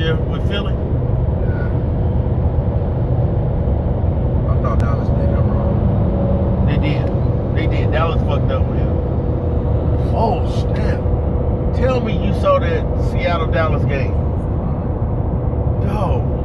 there with Philly? Yeah. I thought Dallas did come wrong. They did. Dallas fucked up with him. Oh, snap. Tell me you saw that Seattle-Dallas game. Dog.